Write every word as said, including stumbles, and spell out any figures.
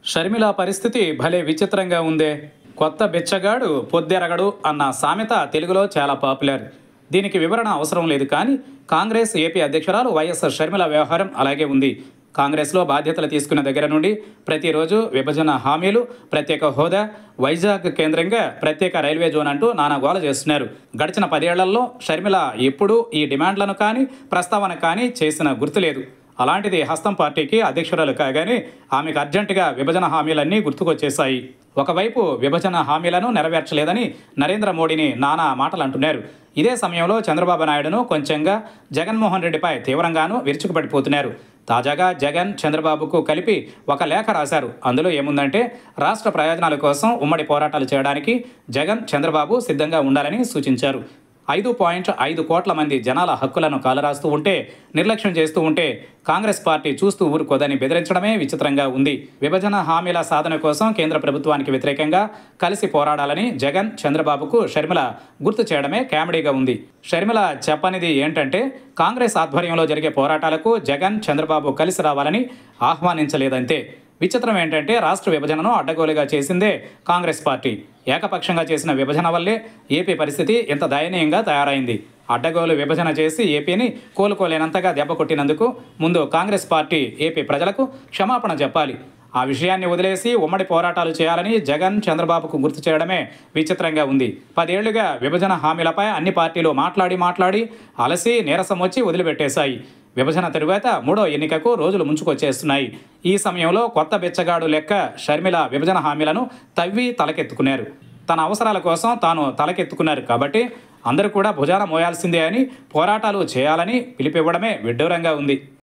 షర్మిల పరిస్థితి భలే విచిత్రంగా ఉందే. కొత్త బిచ్చగాడు పొద్దెరగడు అన్న సామెత తెలుగులో చాలా పాపులర్. దీనికి వివరణ అవసరం లేదు, కానీ కాంగ్రెస్ ఏపీ అధ్యక్షురాలు వైఎస్ షర్మిల వ్యవహారం అలాగే ఉంది. కాంగ్రెస్లో బాధ్యతలు తీసుకున్న దగ్గర నుండి ప్రతిరోజు విభజన హామీలు, ప్రత్యేక హోదా, వైజాగ్ కేంద్రంగా ప్రత్యేక రైల్వే జోన్ అంటూ నానా గోల చేస్తున్నారు. గడిచిన పదేళ్లలో షర్మిల ఎప్పుడూ ఈ డిమాండ్లను కానీ ప్రస్తావన కానీ చేసిన గుర్తులేదు. అలాంటిది హస్తం పార్టీకి అధ్యక్షురాలు కాగానే ఆమెకు అర్జెంటుగా విభజన హామీలన్నీ గుర్తుకొచ్చేశాయి. ఒకవైపు విభజన హామీలను నెరవేర్చలేదని నరేంద్ర మోడీని నానా మాటలు అంటున్నారు. ఇదే సమయంలో చంద్రబాబు నాయుడును కొంచెంగా జగన్మోహన్ రెడ్డిపై తీవ్రంగానూ విరుచుకుపడిపోతున్నారు. తాజాగా జగన్ చంద్రబాబుకు కలిపి ఒక లేఖ రాశారు. అందులో ఏముందంటే, రాష్ట్ర ప్రయోజనాల కోసం ఉమ్మడి పోరాటాలు చేయడానికి జగన్ చంద్రబాబు సిద్ధంగా ఉండాలని సూచించారు. ఐదు పాయింట్ ఐదు కోట్ల మంది జనాల హక్కులను కాలరాస్తూ ఉంటే, నిర్లక్ష్యం చేస్తూ ఉంటే కాంగ్రెస్ పార్టీ చూస్తూ ఊరుకోదని బెదిరించడమే విచిత్రంగా ఉంది. విభజన హామీల సాధన కోసం కేంద్ర ప్రభుత్వానికి వ్యతిరేకంగా కలిసి పోరాడాలని జగన్ చంద్రబాబుకు షర్మిల గుర్తు చేయడమే కామెడీగా ఉంది. షర్మిల చెప్పనిది ఏంటంటే, కాంగ్రెస్ ఆధ్వర్యంలో జరిగే పోరాటాలకు జగన్ చంద్రబాబు కలిసి రావాలని ఆహ్వానించలేదంతే. విచిత్రం ఏంటంటే, రాష్ట్ర విభజనను అడ్డగోలుగా చేసిందే కాంగ్రెస్ పార్టీ. ఏకపక్షంగా చేసిన విభజన వల్లే ఏపీ పరిస్థితి ఇంత దయనీయంగా తయారైంది. అడ్డగోలు విభజన చేసి ఏపీని కోలుకోలేనంతగా దెబ్బ కొట్టినందుకు ముందు కాంగ్రెస్ పార్టీ ఏపీ ప్రజలకు క్షమాపణ చెప్పాలి. ఆ విషయాన్ని వదిలేసి ఉమ్మడి పోరాటాలు చేయాలని జగన్ చంద్రబాబుకు గుర్తు చేయడమే విచిత్రంగా ఉంది. పదేళ్లుగా విభజన హామీలపై అన్ని పార్టీలు మాట్లాడి మాట్లాడి అలసి నీరసం వచ్చి వదిలిపెట్టేశాయి. విభజన తరువాత మూడో ఎన్నికకు రోజులు ముంచుకొచ్చేస్తున్నాయి. ఈ సమయంలో కొత్త బిచ్చగాడు లెక్క షర్మిల విభజన హామీలను తవ్వి తలకెత్తుకున్నారు. తన అవసరాల కోసం తాను తలకెత్తుకున్నారు కాబట్టి అందరూ కూడా భుజాన మోయాల్సిందే అని, పోరాటాలు చేయాలని పిలిపివ్వడమే విడ్డూరంగా ఉంది.